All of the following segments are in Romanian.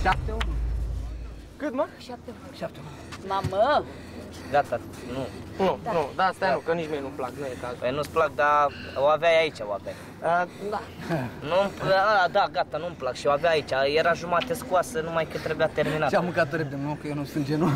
7-1. Cât, mă? 7-1. Mamă! Gata, nu. Nu, da, stai nu, că nici mie nu-mi plac, nu e cazul. Păi nu-ți plac, dar o aveai aici, o aveai. Da. Da, gata, nu-mi plac și o avea aici. Era jumate scoasă, numai că trebuia terminat. Ce-am mâncat-o repede, mă, că eu nu sunt genul.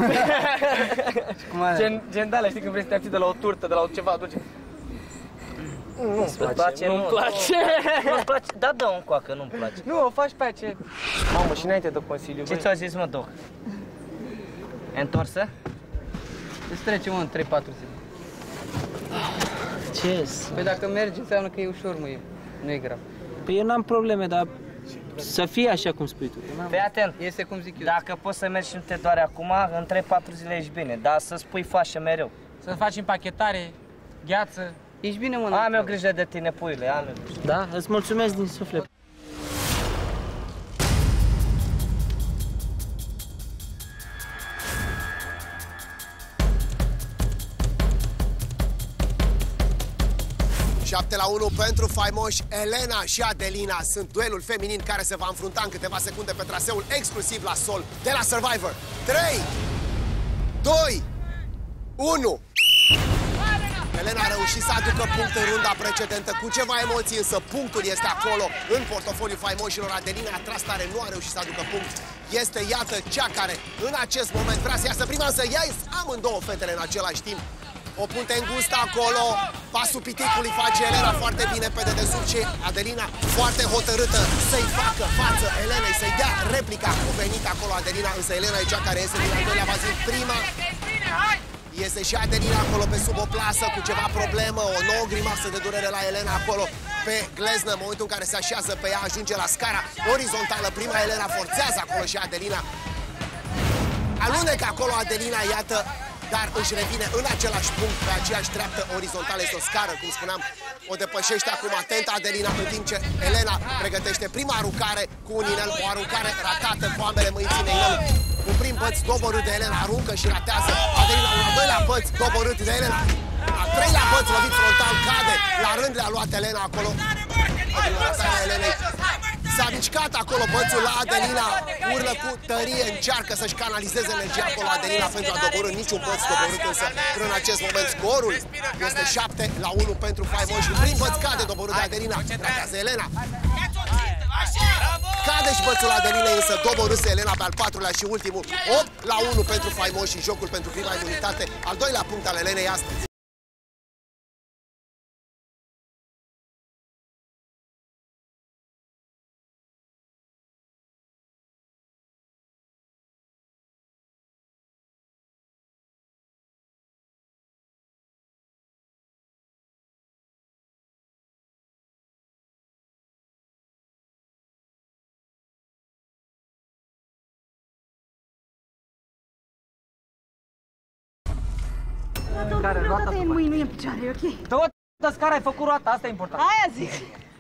Gen de alea, știi, când vrei să te abții de la o turtă, de la ceva dulce. Nu-mi place, nu-mi place. Nu-mi place, da, dă un coacă, nu-mi place. Nu, o faci pe aceea. Mamă, și înainte de Consiliu. Ce ți-a zis, mă, Doc? Întorsă? Îți trece, mă, în 3-4 zile. Ce? Păi dacă mergi, înseamnă că e ușor, mă, nu e grav. Păi eu n-am probleme, dar să fie așa cum spui tu. Fii atent. Este cum zic eu. Dacă poți să mergi și nu te doare acum, în 3-4 zile ești bine, dar să spui fașă mereu. Să faci împachetare, gheață. Ești bine, mă. Am eu grijă de tine, puiule, am eu grijă. Da? Îți mulțumesc din suflet. La 1 pentru faimoși. Elena și Adelina sunt duelul feminin care se va înfrunta în câteva secunde pe traseul exclusiv la sol de la Survivor. 3, 2, 1. Elena a reușit să aducă punct în runda precedentă cu ceva emoții, însă punctul este acolo în portofoliul faimoșilor. Adelina a tras tare, nu a reușit să aducă punct. Este, iată, cea care în acest moment vrea să iasă prima, să ia amândouă fetele în același timp. O punte îngustă acolo, pasul piticului face Elena foarte bine pe dedesubt și Adelina foarte hotărâtă să-i facă față Elenei, să-i dea replica cuvenită acolo Adelina, însă Elena e cea care iese din al doilea bazin prima. Iese și Adelina acolo pe sub o plasă cu ceva problemă, o nouă grimasă de durere la Elena acolo pe gleznă, în momentul în care se așează pe ea, ajunge la scara orizontală, prima Elena forțează acolo și Adelina. Alunecă acolo Adelina, iată, dar își revine în același punct, pe aceeași treaptă orizontală, este o scară, cum spuneam, o depășește acum atent Adelina, în timp ce Elena pregătește prima aruncare cu un inel, o aruncare ratată cu ambele mâini ține inelul. Un prim păț doborât de Elena, aruncă și ratează Adelina, un al doilea păț doborât de Elena, al treilea păț lovit frontal, cade, la rând le-a luat Elena acolo. S-a mișcat acolo bățul la Adelina, urlă cu tărie, încearcă să-și canalizeze energia acolo Adelina pentru a doborî niciun băț doborât, însă până în acest moment scorul este 7-1 pentru faimoși. Prin băț cade doborât de Adelina, ratează Elena. Cade și bățul Adelinei, însă doborâse Elena pe al patrulea și ultimul. 8-1 pentru faimoși și jocul pentru prima imunitate, al doilea punct al Elenei astăzi. Roata e în mâini, nu e în picioare, e ok? Toată scara ai făcut roata, asta e important. Aia zic.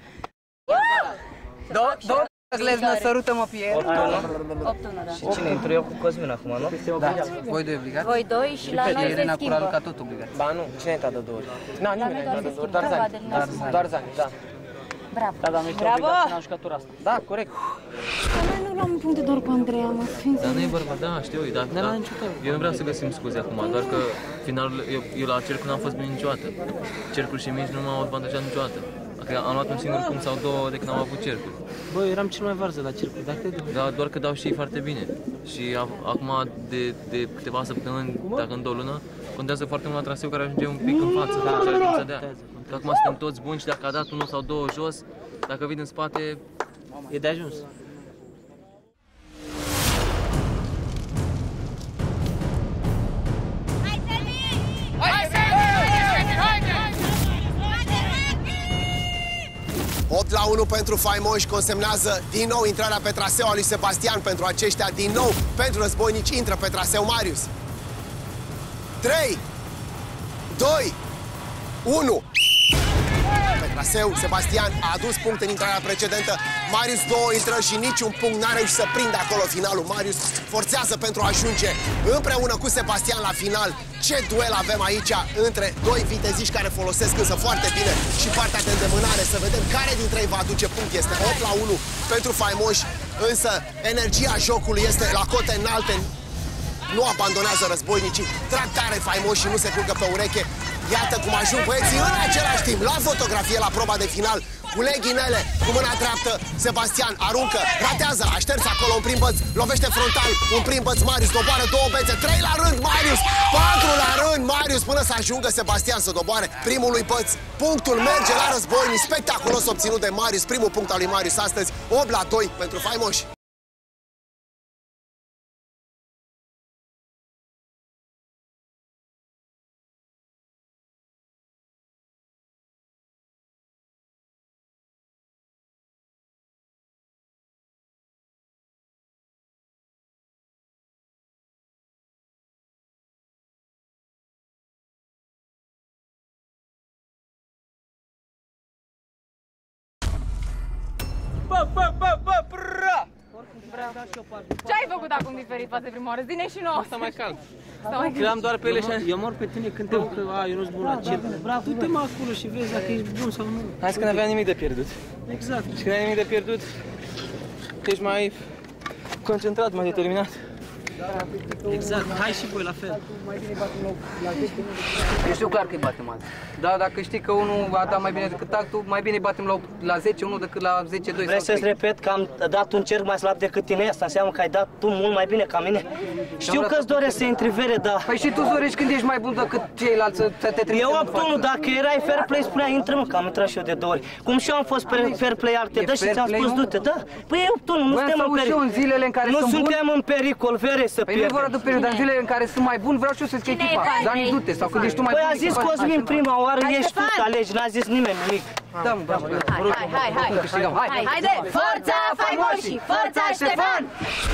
Două gleznă, sărută-mă pe el. 8-1, da. Și cine intru eu cu Cosmin acum, nu? Da, voi doi obligați. Voi doi și la noi se Elena cu Raluca schimbă. tot obligați. Ba nu, cine ai dat de două ori? Na, nimeni nu a dat de două ori, doar Zani. Doar Zani, da. Bravo. Da, dar nu este Bravo! obligat în jucătura asta. Da, corect. Dar noi nu luăm puncte doar cu Andreea, mă. Dar nu e vorba, da, știu, dar eu nu vreau să găsim scuze acum, doar că finalul, eu la cercul n-am fost bine niciodată. Cercuri și mici nu m-au avantajat niciodată. Adică am luat un singur punct sau două de când am avut cercuri. Bă, eu eram cel mai varză la cercul, dar cred că... Da, doar că dau și ei foarte bine. Și acum de câteva săptămâni, dacă în 2 luni, contează foarte mult la traseu care ajunge un pic în față. Că acum suntem toți buni și dacă a dat unul sau două jos, dacă vin în spate, E de ajuns. Opt la 1 pentru faimoși consemnează din nou intrarea pe traseu a lui Sebastian pentru aceștia. Din nou, pentru războinici, intră pe traseu Marius. 3, 2, 1. Pe traseu, Sebastian a adus punct în intrarea precedentă. Marius 2 intră și niciun punct n-a reușit să prindă acolo finalul. Marius forțează pentru a ajunge împreună cu Sebastian la final. Ce duel avem aici între doi viteziști care folosesc însă foarte bine și partea de îndemânare. Să vedem care dintre ei va aduce punct. Este 8 la 1 pentru faimoși. însă energia jocului este la cote înalte. Nu abandonează războinicii, trag tare faimoși și nu se culcă pe ureche. Iată cum ajung băieții în același timp la fotografie la proba de final. Culeg inele cu mâna dreaptă, Sebastian aruncă, ratează, așterți acolo un prim băț, lovește frontal, un prim băț, Marius doboară 2 bețe, 3 la rând, Marius, 4 la rând, Marius, până să ajungă Sebastian să doboare primului băț. Punctul merge la războinici, spectaculos obținut de Marius, primul punct al lui Marius astăzi, 8 la 2 pentru faimoși. Ce ai făcut acum diferit față de prima oară? Zine și nouă. Asta mai calm. Cream doar pe ele și... Eu mor pe tine când te aud că eu nu-s bun la circ. Du-te mă acolo și vezi dacă ești bun sau nu. Hai că n-aveam nimic de pierdut. Exact. Și când ai nimic de pierdut, ești mai concentrat, mai determinat. Exact. Hai și voi la fel. Eu știu clar că îi batem azi. Dar dacă știi că unul a dat mai bine decât altul, mai bine îi batem la 10, unul decât la 10-2 Vrei sau 3. să-ți repet că am dat un cerc mai slab decât tine? Asta înseamnă că ai dat tu mult mai bine ca mine? Știu că-ți doresc să intri vere, dar... Păi și tu dorești când ești mai bun decât ceilalți să te trimitem. Eu 8-1, dacă erai fair play, spunea, intră mă, că am intrat și eu de 2 ori. Cum și eu am fost fair play alte dă și ți-am spus, du-te, da? Păi e 8-1, nu suntem în pericol. Zilele în care Nu sunt suntem în pericol, vere, să Păi nu e vorba de perioada, în zilele în care sunt mai bun, vreau și eu să-ți schimb echipa. Dani, du-te, sau când ești tu mai bun. Păi a zis Cosmin prima oară, ești tu să alegi, n-a zis nimeni nimic. Da, mă, Hai. câștigăm, hai. Haide! Forța faimoșii! Forța Ștefan!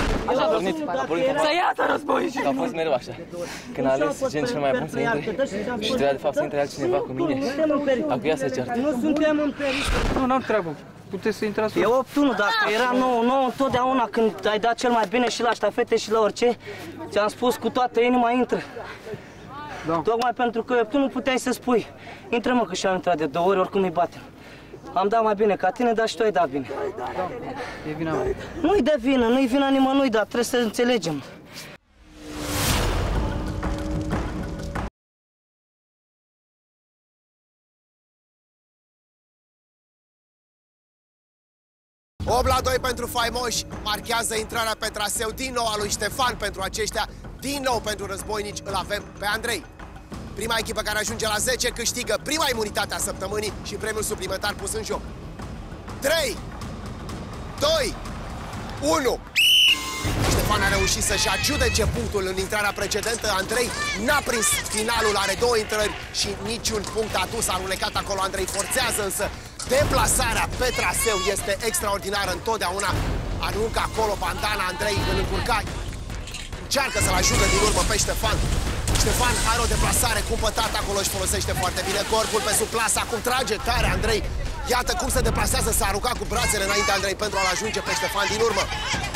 Să iasă războinici! A fost mereu așa. Când a ales gen cel mai bun să intre și trebuia de fapt să intre altcineva cu mine. Acum ea se ceartă. Nu suntem în pericol. Nu, n-am treabă. Puteți să intrați. E 8-1, dacă era 9-9 întotdeauna când ai dat cel mai bine și la ștafete și la orice, ți-am spus cu toată inima, intră. Da. Tocmai pentru că tu nu puteai să spui, intră mă că și-am intrat de 2 ori, oricum îi batem. Am dat mai bine ca tine, dar și tu ai dat bine. Da, e vina mea. Nu-i de vină, nu-i vina nimănui, dar trebuie să înțelegem. La 2 pentru faimoși, marchează intrarea pe traseu din nou a lui Ștefan pentru aceștia, din nou pentru războinici îl avem pe Andrei. Prima echipă care ajunge la 10 câștigă prima imunitate a săptămânii și premiul suplimentar pus în joc. 3, 2, 1. Ștefan a reușit să-și adjudece punctul în intrarea precedentă. Andrei n-a prins finalul, are 2 intrări și niciun punct adus, a alunecat acolo. Andrei forțează însă. Deplasarea pe traseu este extraordinară întotdeauna. Aruncă acolo bandana, Andrei îl încurca. Încearcă să-l ajungă din urmă pe Ștefan. Ștefan are o deplasare cumpătată acolo, își folosește foarte bine corpul pe sub plasă. Acum trage tare Andrei. Iată cum se deplasează, s-a aruncat cu brațele înainte Andrei pentru a-l ajunge pe Ștefan din urmă.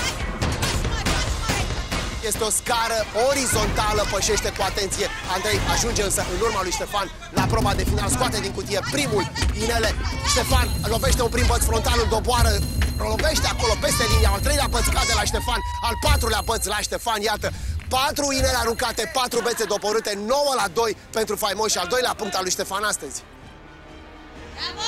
Este o scară orizontală, pășește cu atenție. Andrei ajunge însă în urma lui Ștefan la proba de final, scoate din cutie primul inele. Ștefan lovește un prim băț frontal, îl doboară, lovește acolo peste linia, al 3-lea băț cade la Ștefan, al 4-lea băț la Ștefan, iată. 4 inele aruncate, 4 bețe doborâte, 9 la 2 pentru faimoși, al 2-lea punct al lui Ștefan astăzi. Bravo!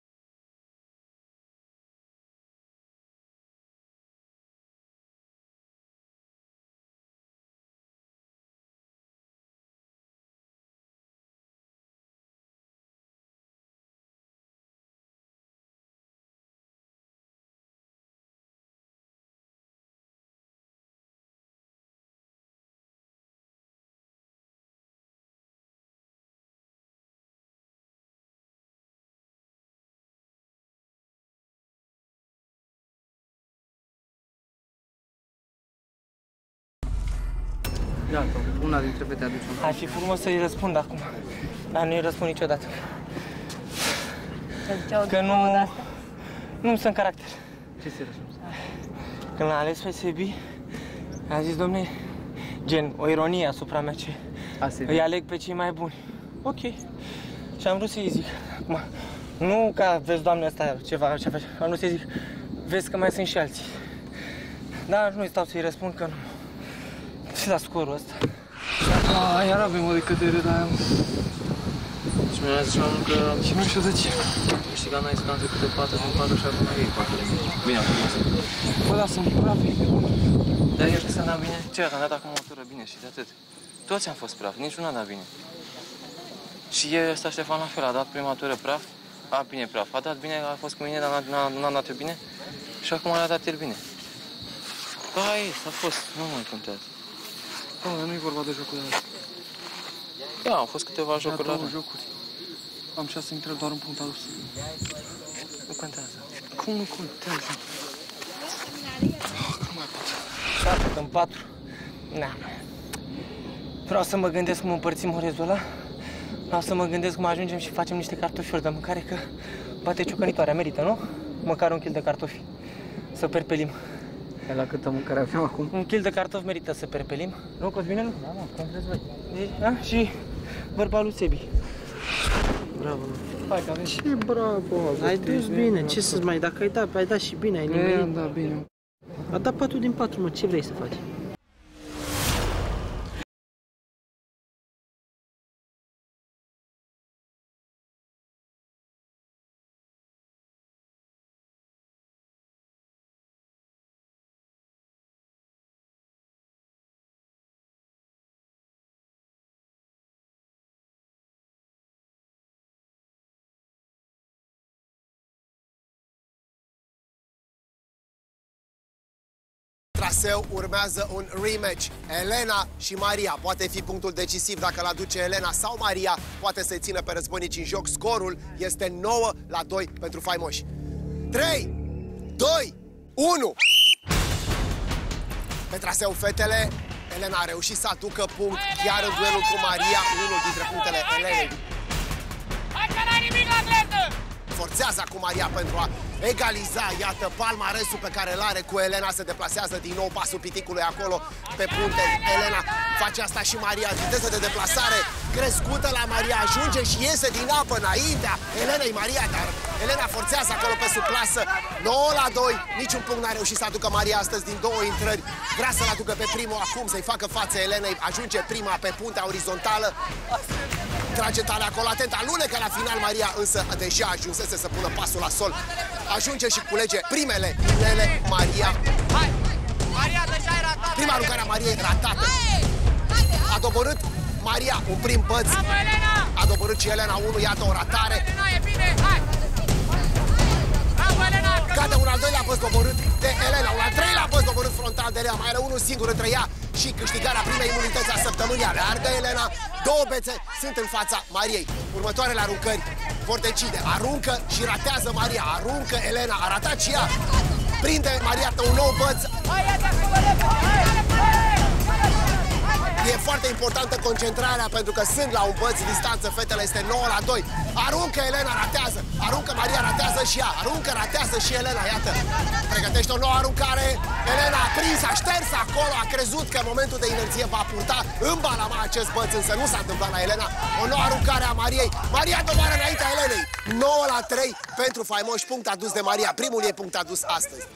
Gata, una dintre fete aduce. Ar fi frumos să-i răspund acum, dar nu-i răspund niciodată. Că nu sunt caracter. Ce să răspunzi? Când l-a ales pe Sebi, a zis, domne, gen, o ironie asupra mea, ce îi aleg pe cei mai buni. Ok. Și am vrut să-i zic, acum, nu ca, vezi, doamne, ăsta, ceva, ce face, am vrut să-i zic, vezi că mai sunt și alții. Da, nu stau să-i răspund că nu. Și la scorul ăsta. Iar avem o decădere de aia. Și mi-a zis mai mult că... Și nu știu de ce. Câștigat noi săptămâna trecută 4 din 4 și acum ei 4 din 4. Bine, acum asta. Bă, da, sunt bravi. Dar eu să n-am bine. Ce, am dat acum motoră bine și de atât. Toți am fost praf, niciunul n-a dat bine. Și ăsta Ștefan la fel, a dat prima tură praf, bine praf. A dat bine, a fost cu mine, dar n-a dat eu bine. Și acum a dat el bine. Da, a fost, nu mai contează. Bă, dar nu-i vorba de jocul ăla. Da, au fost câteva jocuri la rând. Jocuri. Am 6 intrări, doar un punct adus. Nu contează. Cum nu contează? Nu mai pot. 7 în 4. Na. Vreau să mă gândesc cum împărțim orezul ăla. Vreau să mă gândesc cum ajungem și facem niște cartofiuri de mâncare, că poate ciocănitoarea merită, nu? Măcar 1 kg de cartofi. Să perpelim. La câtă mâncare avem acum? 1 kg de cartofi merită să perpelim. Nu, Cosmine, nu? Da, mă, cum vreți voi. Da? Și vorba lui Sebi. Bravo. Hai că avem. Ce bravo, ai dus bine, ce să-ți mai, dacă ai dat și bine, ai nimerit. Am dat bine. A dat 4 din 4, mă, ce vrei să faci? Traseu urmează un rematch. Elena și Maria. Poate fi punctul decisiv dacă îl aduce Elena sau Maria. Poate să-i țină pe războinici în joc. Scorul este 9-2 pentru faimoși. 3, 2, 1. Pe traseu fetele, Elena a reușit să aducă punct chiar în duelul cu Maria, unul dintre punctele Elenei. Hai că n-ai nimic la atletă! Forțează acum Maria pentru a egaliza, iată, palmaresul pe care îl are cu Elena. Se deplasează din nou pasul piticului acolo pe punte. Elena face asta și Maria, viteză de deplasare crescută la Maria, ajunge și iese din apă înaintea Elenei Maria, dar Elena forțează acolo pe subclasă. 9-2, niciun punct n-a reușit să aducă Maria astăzi din 2 intrări. Vrea să-l aducă pe primul acum, să-i facă față Elenei, ajunge prima pe puntea orizontală. Trage tale acolo, atent, alunecă la final Maria, însă deja ajunsese să pună pasul la sol. Ajunge și culege primele inele Maria. Hai! Maria deja e ratată! Prima aruncare a Mariei ratată. A doborât Maria un prim băț. A doborât și Elena 1, iată o ratare. E bine, hai! Bravo, Elena! Cade un al doilea băț doborât de Elena, un al treilea băț doborât frontal de Elena. Mai are unul singur între ea și câștigarea primei imunități a săptămânii. Aleargă Elena, 2 bețe sunt în fața Mariei. Următoarele aruncări vor decide. Aruncă și ratează Maria, aruncă Elena, a ratat și ea. Prinde Maria un nou băț. E foarte importantă concentrarea pentru că sunt la un băț distanță, fetele este 9-2. Aruncă Elena, ratează. Aruncă Maria, ratează și ea. Aruncă, ratează și Elena, iată. Pregătește o nouă aruncare. Elena a prins, a șters acolo, a crezut că în momentul de inerție va purta în balama acest băț, însă nu s-a întâmplat la Elena. O nouă aruncare a Mariei. Maria doboară înaintea Elenei. 9-3 pentru faimoși, punct adus de Maria. Primul ei punct adus astăzi.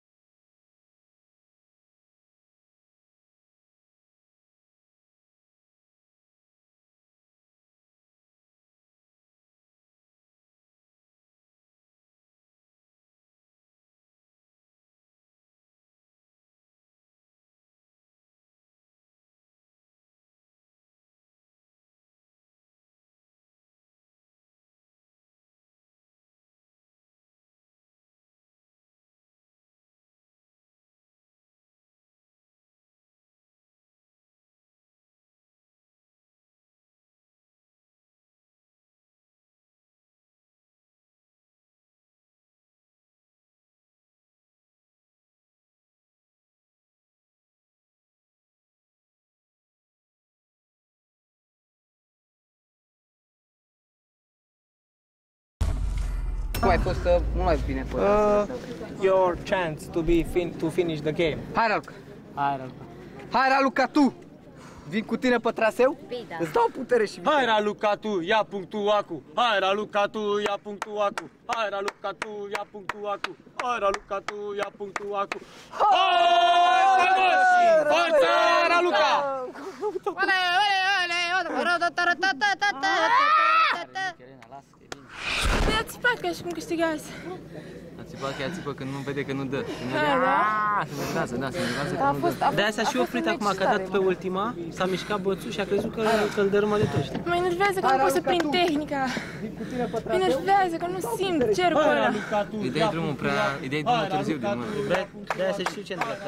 Cum ai fost mult mai bine pe Your chance to finish the game. Hai, Raluca! Hai, Raluca! Hai, Raluca, tu! Vin cu tine pe traseu? Bine. Îți dau putere și Hai, Raluca, tu, ia punctul acu. Hai, Raluca, tu, ia punctul acu. Hai, Raluca, tu, ia punctul acu. Hai, Raluca, tu, ia punctul acu. Hai, forța, Raluca! Ia țipat ca și cum câștigați. A țipat că ea țipă când nu vede că nu dă. Când vede, Da. se nervează, da, se nervează că nu dă. De-aia s-a și oprit acum, că a dat pe ultima, s-a mișcat bățul și a crezut că îl dărâmă de tot, știi? Mă enervează că nu pot să prind tehnica. Mă enervează că nu simt cercul ăla. Îi dai drumul prea, îi dai drumul târziu din mână. De-aia să știu ce îndreaptă.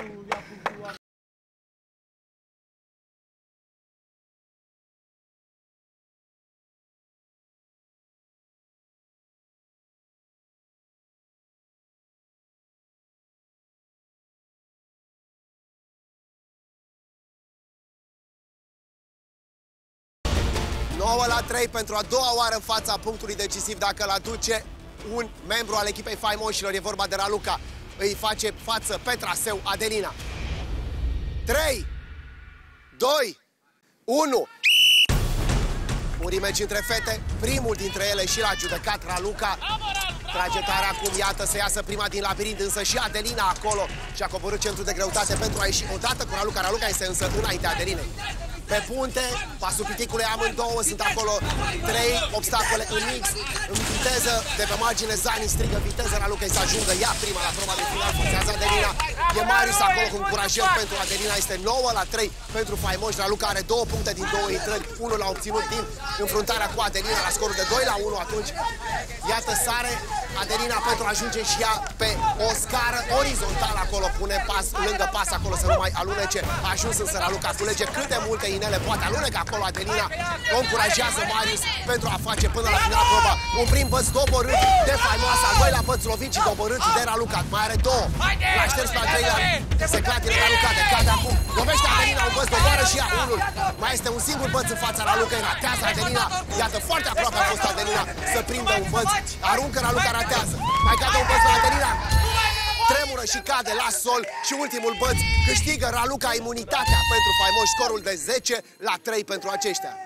Nouă la 3 pentru a doua oară în fața punctului decisiv. Dacă îl aduce un membru al echipei faimoșilor, e vorba de Raluca. Îi face față pe traseu Adelina. 3, 2, 1. Un rematch între fete, primul dintre ele și l-a judecat Raluca. Trage tare acum, iată, să iasă prima din labirint, însă și Adelina acolo și-a coborât centrul de greutate pentru a ieși odată cu Raluca. Raluca este însă înaintea Adelinei. Pe punte, pasul piticului, amândouă sunt acolo 3 obstacole în mix, în viteză, de pe margine Zani strigă viteză, Raluca să ajungă ea prima la proba de final, forțează Adelina, e Marius acolo cu încurajări pentru Adelina, este 9 la 3 pentru faimoși, Raluca are 2 puncte din 2 intrări, unul l-a obținut din înfruntarea cu Adelina la scorul de 2 la 1 atunci, iată sare Adelina pentru a ajunge și ea pe o scară orizontală acolo, pune pas lângă pas acolo să nu mai alunece, a ajuns însă Raluca, culege cât de multe inele poate, alunecă acolo Adelina, o încurajează Marius pentru a face până la final proba. Un prim băț doborât de faimoasă, al doilea băț lovit și doborât de Raluca, mai are 2, l-a șters pe al treilea, se clatine Raluca, decade acum, lovește Adelina un băț, doboară și ea unul, mai este un singur băț în fața Raluca, ratează Adelina, iată foarte aproape a fost Adelina să prindă un băț, aruncă Raluca, ratează, mai cade un băț la Adelina, tremură și cade la sol și ultimul băț câștigă Raluca imunitatea pentru faimoși, scorul de 10 la 3 pentru aceștia.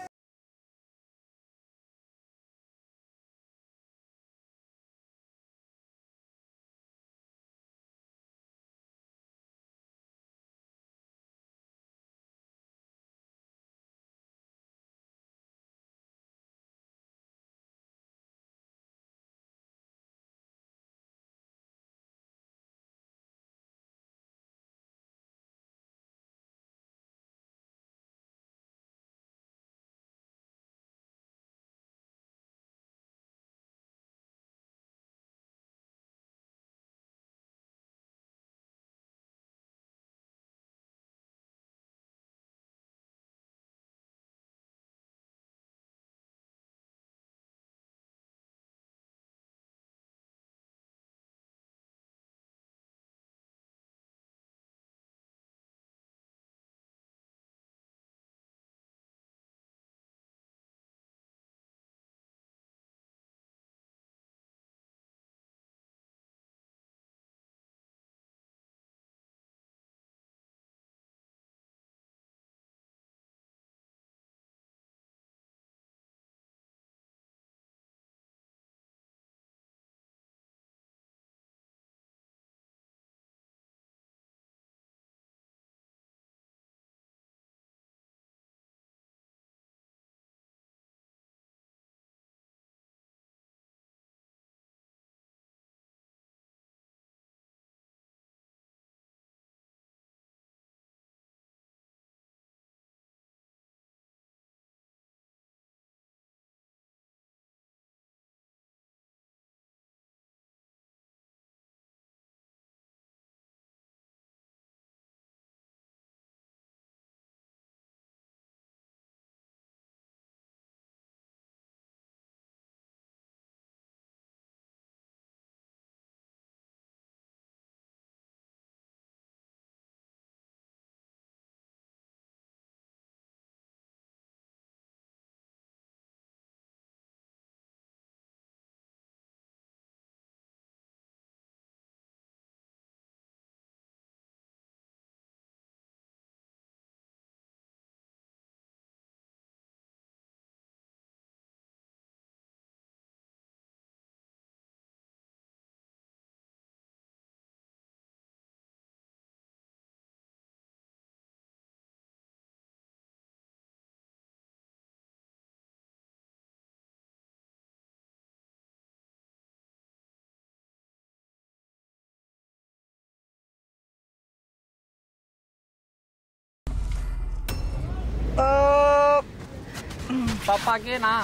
Papagena!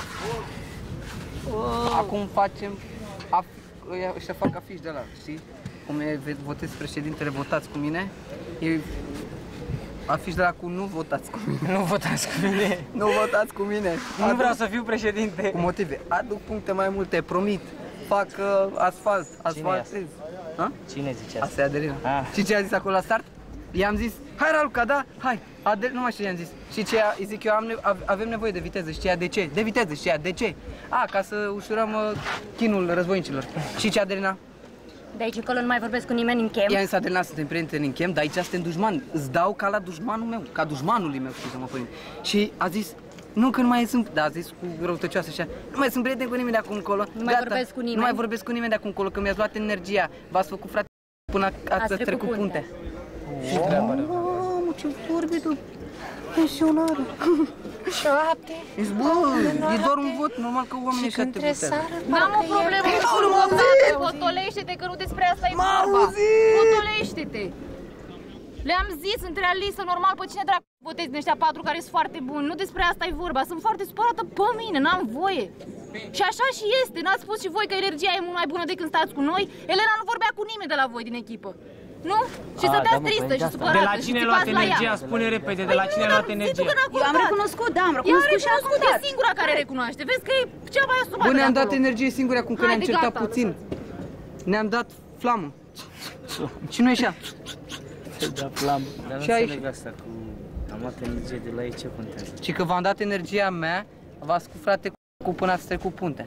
Acum facem... Ăștia fac afiș de ăla, știi? Cum e, votezi președintele, votați cu mine. E afiș de ăla cu nu votați cu mine. Nu votați cu mine. Nu votați cu mine. Nu vreau să fiu președinte. Cu motive. Aduc puncte mai multe, promit. Fac asfalt, asfaltez. Cine zice asta? Asta e Adelina. Și ce a zis acolo la start? I-am zis, hai Raluca, da, hai. Nu mai știu ce i-am zis. Și ce îi zic eu, avem nevoie de viteză. Și ce de ce? De viteză. Și de ce? Ca să ușurăm chinul războinicilor. Și ce Adelina? De aici încolo nu mai vorbesc cu nimeni în chem. I-am zis, Adelina, suntem prieteni în chem, dar aici suntem dușmani. Îți dau ca la dușmanul meu, ca dușmanului meu, scuză-mă, părinte. Și a zis, nu că nu mai sunt, dar a zis cu răutăcioasă așa, nu mai sunt prieteni cu nimeni de acum încolo. Nu mai vorbesc cu nimeni. Nu mai vorbesc cu nimeni de acum încolo, că mi-ați luat energia. V-ați făcut frate până ați trecut punte. Și treaba de Mamă, ce vorbe tu! Pensionară! 7. Ești bă, e doar un vot, normal că oamenii ăștia te votează. N-am o problemă cu votat, potolește-te că nu despre asta e vorba. Potolește-te! Le-am zis, sunt realistă, normal, pe cine dracu votezi din ăștia 4 care sunt foarte buni, nu despre asta e vorba, sunt foarte supărată pe mine, n-am voie. Și așa și este, n-ați spus și voi că energia e mult mai bună decât stați cu noi? Elena nu vorbea cu nimeni de la voi din echipă. Nu? Și stăteați tristă și supărată. De la cine luat energia? Spune repede, de la cine luat energia? Eu am recunoscut, da, am recunoscut și am e singura care recunoaște. Vezi că e cea mai asumată. Bă, ne-am dat energie singuri acum că ne-am certat puțin. Ne-am dat flamă. Și nu ieșea. Da, flamă. Dar nu Și aici. înțeleg asta cu am luat energie de la ei, ce contează? Și că v-am dat energia mea, v-ați cu frate cu până ați trecut punte.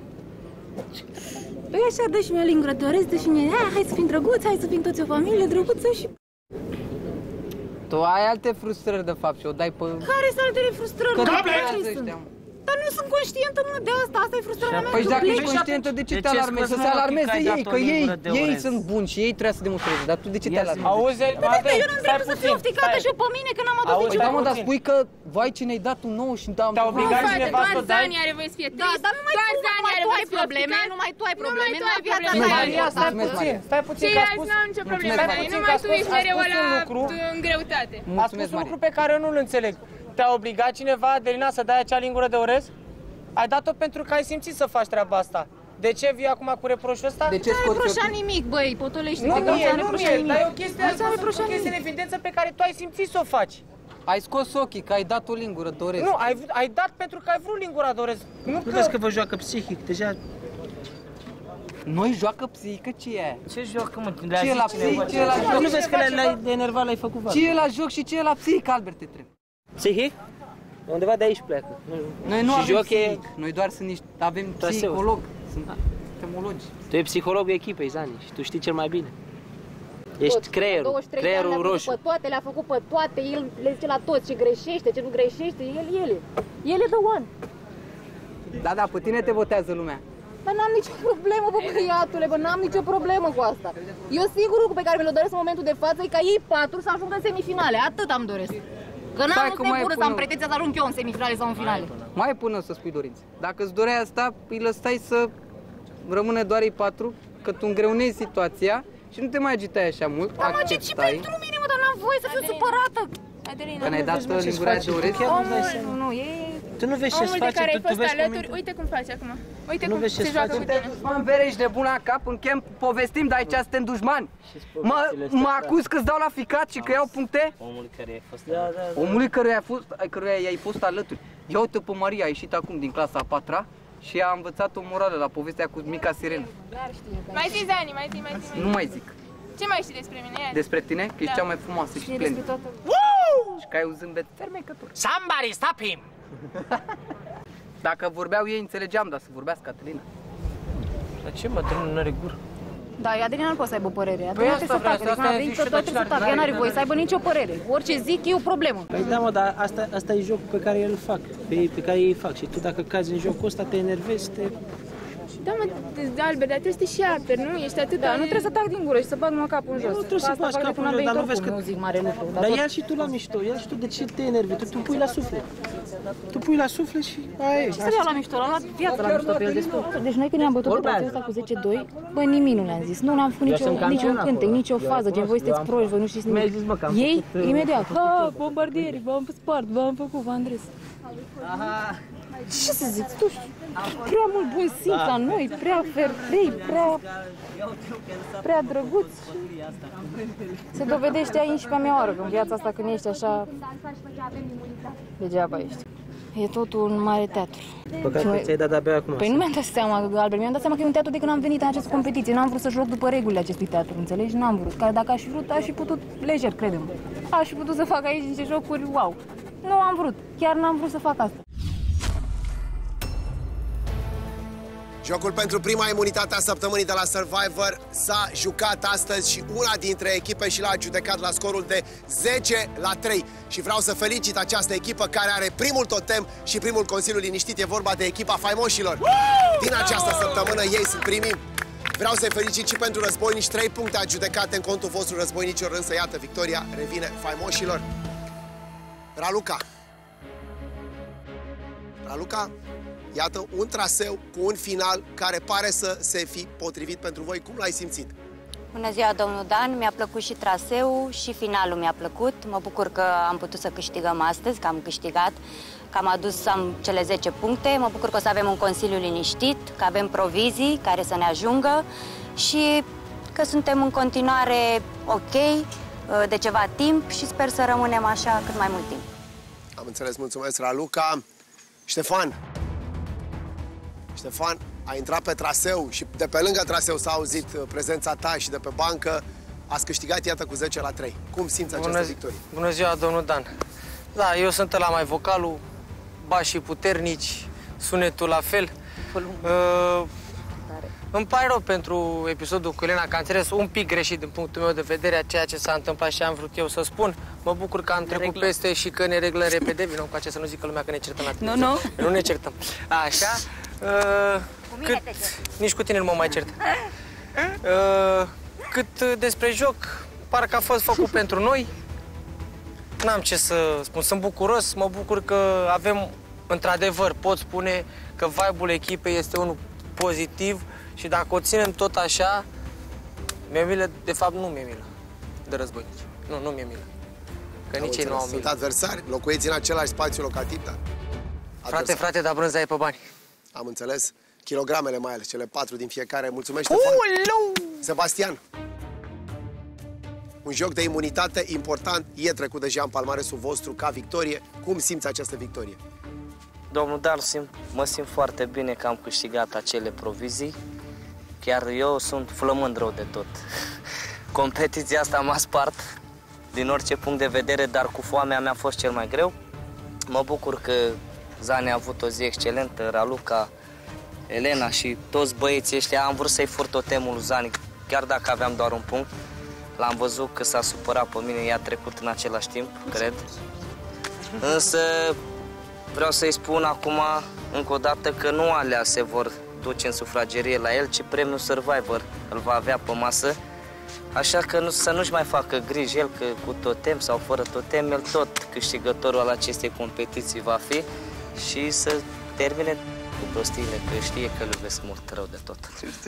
Păi așa, dă și mie o lingură, doresc, dă și mie, hai să fim drăguți, hai să fim toți o familie drăguță și... Tu ai alte frustrări de fapt și o dai pe... Care sunt altele frustrări? Că Care durează sunt? ăștia, mă. Dar nu sunt conștientă, mă, de asta, asta e frustrarea mea. Păi dacă dublă. ești conștientă, de ce De te ce alarmezi? Să scoți, se mă, alarmeze că ai ei, dat că o lingură de ei orez? sunt buni și ei trebuie să demonstreze, dar tu de ce te alarmezi? Auzi, Dar eu nu vreau să fiu ofticată și eu pe mine, că n-am adus Auzi, niciun... Da, mă, dar spui că, vai, ce ne-ai dat un nou și am... Te-a obligat cineva să o dai? Zani are voie să fie trist. Da, dar numai tu ai probleme, numai tu ai probleme, numai viața ta e Maria, stai Mulțumesc, puțin, Maria. stai puțin, că a spus... n-au nicio problemă, Mulțumesc, Dani, Maria. numai tu A ești spus mereu un la lucru. în greutate. A spus Mulțumesc, un lucru Maria. pe care eu nu-l înțeleg. Te-a obligat cineva, Adelina, să dai acea lingură de orez? Ai dat-o pentru că ai simțit să faci treaba asta. De ce vii acum cu reproșul ăsta? De ce Nu ți-a scoți reproșat ochii? nimic, băi, potolește-te, Nu că nu mie, ți-a nu reproșat mie, nimic. dar e o chestie, Nu ți-a reproșat o chestie în nimic. evidență pe care tu ai simțit să o faci. Ai scos ochii, că ai dat o lingură de orez. Nu, ai dat pentru că ai vrut lingura de orez. Nu Nu vezi că vă joacă psihic, deja... Noi joacă psihică, ce e aia? Ce joacă, mă? Ce e la psihic, ce e la joc? Nu vezi că l-ai enervat, l-ai făcut Ce e la joc și ce e la psihic, Albert, te trebuie. Psihic? Undeva de aici pleacă. Noi nu Și avem joc e- psihic, noi doar avem Traseu. psiholog, suntem Tu e psihologul echipei, Zani, și tu știi cel mai bine. Ești creierul roșu. Pe toate, le-a făcut pe toate, el le zice la toți ce greșește, ce nu greșește, el e the one. Da, pe tine te votează lumea. Dar n-am nicio problemă, bă, băiatule, bă, n-am nicio problemă cu asta. Eu singurul lucru pe care mi-l doresc în momentul de față e ca ei 4 să ajungă în semifinale, atât am doresc. Că n-am Stai, că să mai bună e să am până- pretenția să ajung eu în semifinale sau în finale. Mai e până să spui dorințe. Dacă îți doreai asta, îi lăsai să rămâne doar ei 4, că tu îngreunezi situația și nu te mai agitai așa mult. Dar mă, ce acceptai. pentru mine, mă, dar n-am voie să fiu supărată. Că ne-ai dat lingura de orez. Nu, e... Tu nu vezi ce-ți Omul de face, care ai tu fost vezi cum alături, uite cum face acum. Uite Nu cum vezi ce se se joacă face? cu tine. Mă, în vere, ești de bun la cap, în camp povestim, dar aici suntem dușmani. Mă acuz că-ți dau la ficat și că iau puncte? omul care a fost... Omului căruia i-ai fost alături. Ia uite pe Maria, a ieșit acum din clasa a 4-a și a învățat o morală la povestea cu mica sirenă. Mai zi, Zani, mai zi. Nu mai zic. Ce mai știi despre mine? Ia zi. Despre tine, că ești Da. cea mai frumoasă și splendidă. Și că ai un zâmbet fermecător. Somebody stop him! Dacă vorbeau ei, înțelegeam, dar să vorbească Cătălina. Dar ce, mă, nu are gură? Da, Adelina nu poate să aibă părere. Păi Adelina asta trebuie să vreau, tacă, asta deci i-a n-a zis venit și eu, că dar toate ce să tacă, ea n-are voie să aibă nicio părere. Orice zic e o problemă. Păi da, mă, dar asta e jocul pe care îl fac, pe care ei fac. Și tu dacă cazi în jocul ăsta, te enervezi, te... Da, mă, Albert, dar trebuie să te și aperi, nu? Ești atât Da, nu trebuie să tac din gură și să bag mă capul în jos. Nu trebuie să Asta faci fac de capul până în am jos, dar nu venit vezi oricum, că... nu zic mare lucru. Dar tot- ia și tu la mișto, ia și tu de ce te enervi, tu pui la suflet. Tu pui la suflet și aia e. Ce să iau la mișto? L-am luat viața la mișto pe el destul. Deci noi când ne-am bătut pe ăsta cu 10-2, bă, nimic nu le-am zis. Nu am făcut niciun cântec, nicio fază, gen voi sunteți proști, voi nu știți nimic. Ei, imediat, ha, bombardieri, v-am spart, v-am făcut, v-am dres. Ce să zic, tu prea mult bun simț la noi, prea fair play, prea drăguț. Se dovedește a 11-a mea oară, că în viața asta când ești așa, degeaba ești. E totul un mare teatru. Păcat că ți-ai dat abia acum. Păi nu mi-am dat seama, Albert, mi-am dat seama că e un teatru de când am venit în această competiție. N-am vrut să joc după regulile acestui teatru, înțelegi? N-am vrut. Că dacă aș fi vrut, aș fi putut lejer, credem. Aș fi putut să fac aici niște jocuri, wow. Nu am vrut, chiar n-am vrut să fac asta. Jocul pentru prima imunitate a săptămânii de la Survivor s-a jucat astăzi și una dintre echipe și l-a judecat la scorul de 10-3. Și vreau să felicit această echipă care are primul totem și primul Consiliu Liniștit. E vorba de echipa Faimoșilor. Din această săptămână ei sunt primii. Vreau să-i felicit și pentru războinici, 3 puncte adjudecate în contul vostru războinicilor, însă iată, victoria revine Faimoșilor. Raluca, iată un traseu cu un final care pare să se fi potrivit pentru voi. Cum l-ai simțit? Bună ziua, domnul Dan! Mi-a plăcut și traseul și finalul mi-a plăcut. Mă bucur că am putut să câștigăm astăzi, că am câștigat, că am adus cele 10 puncte. Mă bucur că o să avem un consiliu liniștit, că avem provizii care să ne ajungă și că suntem în continuare ok de ceva timp și sper să rămânem așa cât mai mult timp. Am înțeles, mulțumesc, Raluca. Ștefan, ai intrat pe traseu și de pe lângă traseu s-a auzit prezența ta și de pe bancă. Ați câștigat, iată, cu 10-3. Cum simți această victorie? Bună ziua, domnul Dan. Da, eu sunt ăla mai vocalul, bașii puternici, sunetul la fel. Îmi pare rău pentru episodul cu Elena, că am înțeles un pic greșit din punctul meu de vedere a ceea ce s-a întâmplat și am vrut eu să spun. Mă bucur că am trecut peste și că ne reglăm repede. Vină cu acest să nu zică lumea că ne certăm la tine. Nu. Nu ne certăm. Așa. Nici cu tine nu mă mai cert. Cât despre joc, parcă a fost făcut pentru noi. N-am ce să spun, sunt bucuros, mă bucur că avem, într-adevăr, pot spune că vibe-ul echipei este unul pozitiv și dacă o ținem tot așa, mi-e milă, de fapt nu mi-e milă de războinici. Nu mi-e milă. Că nici ei nu au milă. Sunt adversari, locuiți în același spațiu locativ, dar... Frate, dar brânza e pe bani. Am înțeles. Kilogramele mai ales, cele 4 din fiecare. Mulțumesc, Ștefan. Sebastian, un joc de imunitate important e trecut deja în palmaresul vostru ca victorie. Cum simți această victorie? Domnul Dan, mă simt foarte bine că am câștigat acele provizii. Chiar eu sunt flămând rău de tot. Competiția asta m-a spart din orice punct de vedere, dar cu foamea mi-a fost cel mai greu. Mă bucur că Zane a avut o zi excelentă, Raluca, Elena și toți băieții ăștia. Am vrut să-i fur totemul lui Zane, chiar dacă aveam doar un punct. L-am văzut că s-a supărat pe mine, i-a trecut în același timp, cred. Însă vreau să-i spun acum, încă o dată, că nu alea se vor duce în sufragerie la el, ci premiul Survivor îl va avea pe masă. Așa că să nu-și mai facă griji el, că cu totem sau fără totem, el tot câștigătorul al acestei competiții va fi și să termine cu prostiile, că știe că îl iubesc mult rău de tot.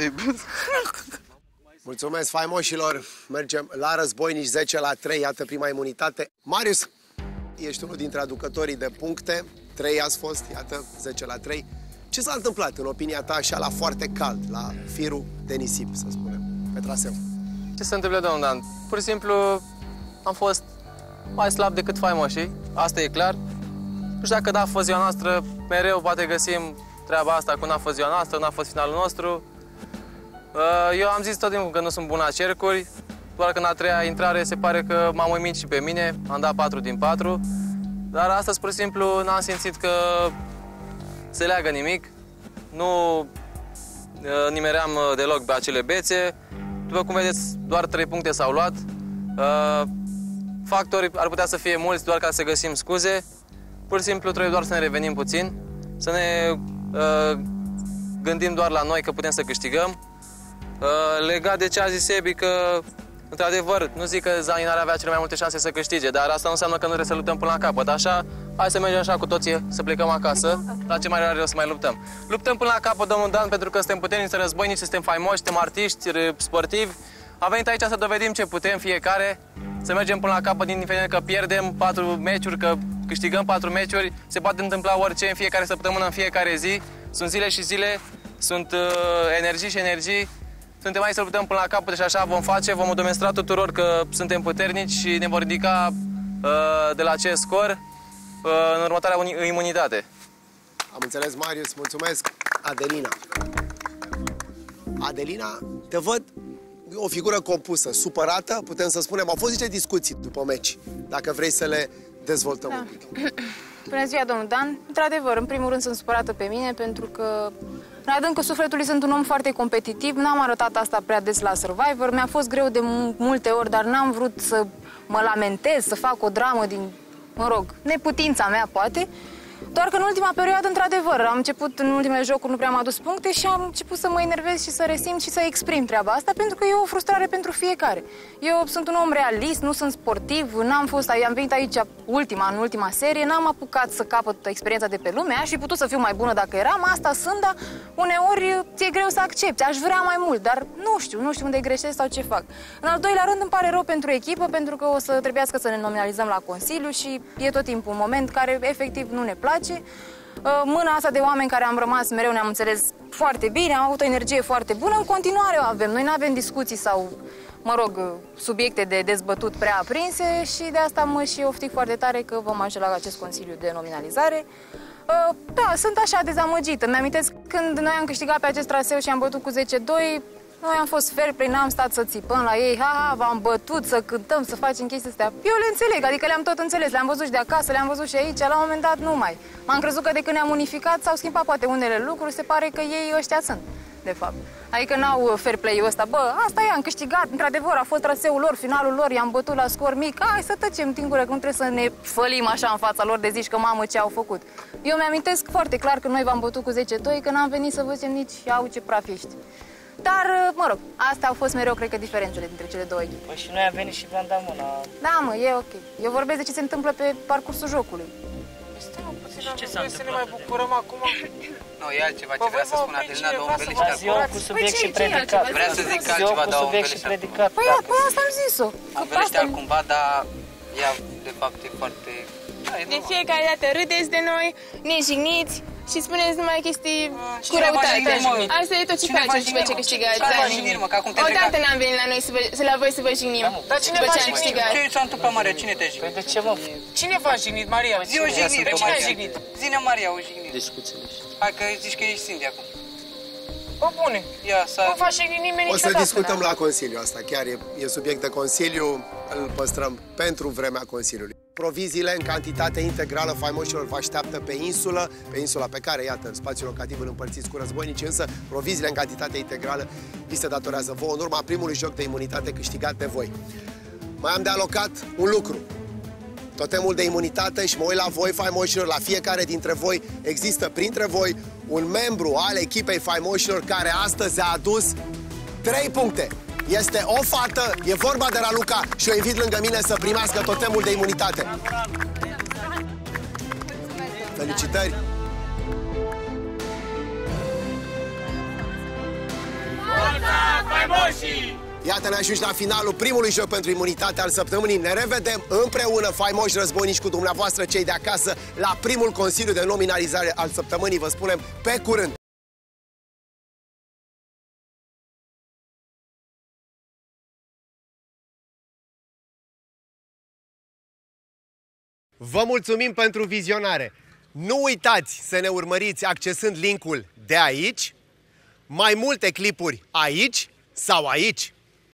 Mulțumesc, faimoșilor! Mergem la războinici, 10-3, iată prima imunitate. Marius, ești unul dintre aducătorii de puncte, 3 ați fost, iată, 10-3. Ce s-a întâmplat, în opinia ta, așa la foarte cald, la firul de nisip, să spunem, pe traseu? Ce se întâmplă, domnul Dan? Pur și simplu am fost mai slab decât faimoșii, asta e clar. Nu știu dacă n-a fost ziua noastră, mereu poate găsim treaba asta cu n-a fost ziua noastră, n-a fost finalul nostru. Eu am zis tot timpul că nu sunt bun la cercuri, doar că în a treia intrare se pare că m-am uimit și pe mine, am dat 4 din 4, dar astăzi pur și simplu n-am simțit că se leagă nimic, nu nimeream deloc pe acele bețe. După cum vedeți, doar 3 puncte s-au luat. Factorii ar putea să fie mulți, doar ca să găsim scuze. Pur și simplu trebuie doar să ne revenim puțin, să ne gândim doar la noi că putem să câștigăm. Legat de ce a zis Sebi, că într-adevăr, nu zic că Zani n-ar avea cele mai multe șanse să câștige, dar asta nu înseamnă că nu trebuie să luptăm până la capăt. Așa, hai să mergem așa cu toții, să plecăm acasă, la ce mai are o să mai luptăm. Luptăm până la capăt, domnul Dan, pentru că suntem puternici, suntem războinici, suntem faimoși, suntem artiști, sportivi. Am venit aici să dovedim ce putem fiecare, să mergem până la capăt, indiferent că pierdem 4 meciuri, că câștigăm 4 meciuri, se poate întâmpla orice în fiecare săptămână, în fiecare zi. Sunt zile și zile, sunt energii și energii. Suntem aici să luptăm până la capăt și așa vom face. Vom demonstra tuturor că suntem puternici și ne vor ridica de la acest scor în următoarea imunitate. Am înțeles, Marius, mulțumesc. Adelina. Adelina, te văd o figură compusă, supărată, putem să spunem. Au fost niște discuții după meci, dacă vrei să le dezvoltăm un pic. Bună ziua, domnul Dan. Într-adevăr, în primul rând sunt supărată pe mine, pentru că în adâncul sufletului sunt un om foarte competitiv. N-am arătat asta prea des la Survivor. Mi-a fost greu de multe ori, dar n-am vrut să mă lamentez, să fac o dramă din, mă rog, neputința mea, poate. Doar că în ultima perioadă, într-adevăr, am început în ultimele jocuri, nu prea am adus puncte și am început să mă enervez și să resimt și să exprim treaba asta, pentru că e o frustrare pentru fiecare. Eu sunt un om realist, nu sunt sportiv, am venit aici în ultima serie, n-am apucat să capăt experiența de pe lume, aș fi putut să fiu mai bună dacă eram, asta sunt, dar uneori ți-e greu să accepti, aș vrea mai mult, dar nu știu unde greșesc sau ce fac. În al doilea rând îmi pare rău pentru echipă, pentru că o să trebuiască să ne nominalizăm la Consiliu și e tot timpul un moment care efectiv nu ne place. Mâna asta de oameni care am rămas mereu ne-am înțeles foarte bine, am avut o energie foarte bună, în continuare o avem. Noi nu avem discuții sau, mă rog, subiecte de dezbătut prea aprinse și de asta mă și oftic foarte tare că vom ajunge la acest Consiliu de nominalizare. Da, sunt așa dezamăgită. Mi-amintesc când noi am câștigat pe acest traseu și am bătut cu 10-2, noi am fost fair play, n-am stat să țipăm la ei, v-am bătut, să cântăm, să facem chestii astea. Eu le înțeleg, adică le-am tot înțeles, le-am văzut și de acasă, le-am văzut și aici, la un moment dat nu mai. M-am crezut că de când ne-am unificat s-au schimbat poate unele lucruri, se pare că ei ăștia sunt, de fapt. Adică n-au fair play-ul ăsta, asta e, am câștigat, într-adevăr, a fost traseul lor, finalul lor, i-am bătut la scor mic, hai să tăcem din gură, că nu trebuie să ne fălim așa în fața lor de zici că mamă ce au făcut. Eu mi-amintesc foarte clar că noi v-am bătut cu 10-2, că n-am venit să vă zicem nici, iau ce praf ești. Dar, mă rog, astea au fost mereu, cred că, diferențele dintre cele două echipe. Păi și noi am venit și v-am dat mâna. Da, mă, e ok. Eu vorbesc de ce se întâmplă pe parcursul jocului. Ce s-a întâmplat? Să ne mai bucurăm acum? Nu, e altceva ce vrea să spună Adelina, două înveliște acolo. Ziua cu subiect și predicat. Vrea să zic altceva, dar o înveliște acolo. Păi asta am zis-o. Înveliște altcumva, dar ea, de fapt, e foarte... De fiecare dată râdeți de noi, ne jigniți și spuneți numai chestii cu răutate. Asta e tot ce faceți după ce câștigați. Odată n-am venit la noi la voi să vă jignim. Dar cine v-a jignit? Ce s-a întâmplat, Maria? Cine te-a jignit? De ce, mă? Cine v-a jignit, Maria? Zi o jignire, cine a jignit? Zine, Maria, o jignire. Discuțiile. Hai că zici că ești Cindy acum. O bune. Nu faci nimeni O niciodată. să discutăm la Consiliu asta, chiar e subiect de Consiliu, îl păstrăm pentru vremea Consiliului. Proviziile în cantitate integrală faimoșilor vă așteaptă pe insula pe care, iată, în spațiul locativ îl împărțiți cu războinici, însă proviziile în cantitate integrală vi se datorează vouă în urma primului joc de imunitate câștigat de voi. Mai am de alocat un lucru. Totemul de imunitate și mă uit la voi, faimoșilor, la fiecare dintre voi. Există printre voi un membru al echipei faimoșilor care astăzi a adus 3 puncte. Este o fată, e vorba de Raluca și o invit lângă mine să primească totemul de imunitate. Felicitări! Forța faimoșii! Iată, ne ajungi la finalul primului joc pentru imunitate al săptămânii. Ne revedem împreună, faimoși războinici, cu dumneavoastră, cei de acasă, la primul Consiliu de nominalizare al săptămânii. Vă spunem pe curând! Vă mulțumim pentru vizionare! Nu uitați să ne urmăriți accesând linkul de aici, mai multe clipuri aici sau aici.